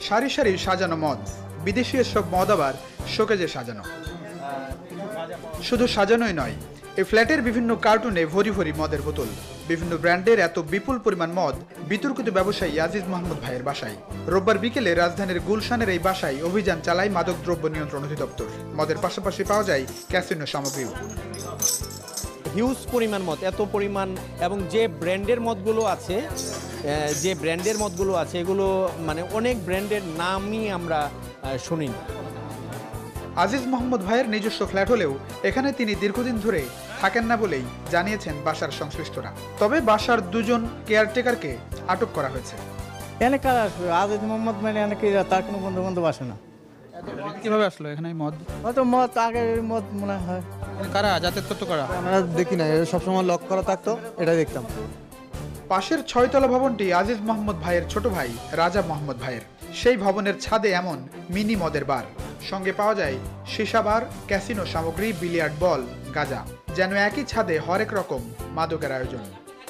সারি সারি সাজানো মদ, বিদেশি এসব মদ আবার শোকেজে সাজানো। শুধু সাজানোই নয়, এই ফ্ল্যাটের বিভিন্ন কার্টুনে ভরি ভরি মদের বোতল। বিভিন্ন ব্র্যান্ডের এত বিপুল পরিমাণ মদ বিতর্কিত ব্যবসায়ী আজিজ মোহাম্মদ ভাইয়ের বাসায়। রোববার বিকেলে রাজধানীর গুলশানের এই বাসায় অভিযান চালায় মাদকদ্রব্য নিয়ন্ত্রণ অধিদপ্তর। মদের পাশাপাশি পাওয়া যায় ক্যাসিনো সামগ্রীও। হিউজ পরিমাণ মদ, এত পরিমাণ, এবং যে ব্র্যান্ডের মদগুলো আছে এগুলো মানে অনেক ব্র্যান্ডের নামই আমরা শুনিনি। আজিজ মোহাম্মদ ভাইয়ের নিজস্ব ফ্ল্যাট হলেও এখানে তিনি দীর্ঘদিন ধরে থাকেন না বলেই জানিয়েছেন বাসার সংশ্লিষ্টরা। তবে বাসার দুজন কেয়ারটেকারকে আটক করা হয়েছে। আজিজ মোহাম্মদ মানে তার কোনো বন্ধু বান্ধব আসে না। কিভাবে আসলো এখানে মদ? হয়তো মদ আগের মদ মনে হয়। কারা যাতায়াত করতো কারা? আমরা দেখি না, সবসময় লক করা থাকতো, এটা দেখতাম। পাশের 6তলা ভবনটি আজিজ মোহাম্মদ ভাইয়ের ছোট ভাই রাজা মোহাম্মদ ভাইয়ের। সেই ভবনের ছাদে এমন মিনি মদের বার, সঙ্গে পাওয়া যায় সীসা বার, ক্যাসিনো সামগ্রী, বিলিয়ার্ড বল, গাঁজা। যেন একই ছাদে হরেক রকম মাদকের আয়োজন।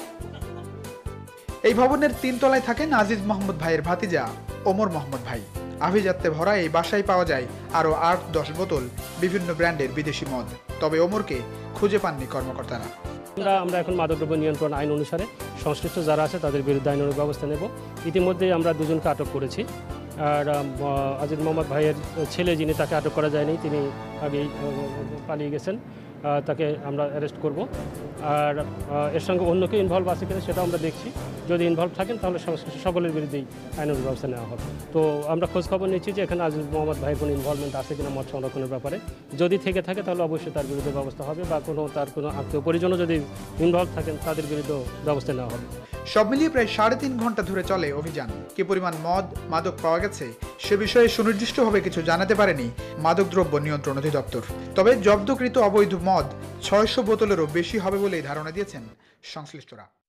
এই ভবনের 3 তলায় থাকেন আজিজ মোহাম্মদ ভাইয়ের ভাতিজা ওমর মোহাম্মদ ভাই। আভিজাত্যে ভরা এই বাসায় পাওয়া যায় আরও 8-10 বোতল বিভিন্ন ব্র্যান্ডের বিদেশি মদ। তবে ওমরকে খুঁজে পাননি কর্মকর্তারা। আমরা এখন মাদকদ্রব্য নিয়ন্ত্রণ আইন অনুসারে সংশ্লিষ্ট যারা আছে তাদের বিরুদ্ধে আইনানুগ ব্যবস্থা নেব। ইতিমধ্যেই আমরা দুজনকে আটক করেছি। আর আজিজ মোহাম্মদ ভাইয়ের ছেলে যিনি, তাকে আটক করা যায়নি, তিনি আগেই পালিয়ে গেছেন। তাকে আমরা অ্যারেস্ট করব। আর এর সঙ্গে অন্য কেউ ইনভলভ আছে কিনা সেটাও আমরা দেখছি। যদি ইনভলভ থাকেন তাহলে সংশ্লিষ্ট সকলের বিরুদ্ধেই আইনানুগ ব্যবস্থা নেওয়া হবে। তো আমরা খোঁজখবর নিচ্ছি যে এখানে আজিজ মোহাম্মদ ভাইয়ের কোনো ইনভলভমেন্ট আছে কিনা মদ সংরক্ষণের ব্যাপারে। যদি থেকে থাকে তাহলে অবশ্যই তার বিরুদ্ধে ব্যবস্থা হবে, বা তার কোনো আত্মীয় পরিজনও যদি ইনভলভ থাকেন তাদের বিরুদ্ধে ব্যবস্থা নেওয়া হবে। সব মিলিয়ে প্রায় 3.5 ঘন্টা ধরে চলে অভিযান। কি পরিমাণ মদ মাদক পাওয়া গেছে সে বিষয়ে সুনির্দিষ্টভাবে কিছু জানাতে পারেনি মাদকদ্রব্য নিয়ন্ত্রণ অধিদপ্তর। তবে জব্দকৃত অবৈধ মদ 600 বোতলেরও বেশি হবে বলেই ধারণা দিয়েছেন সংশ্লিষ্টরা।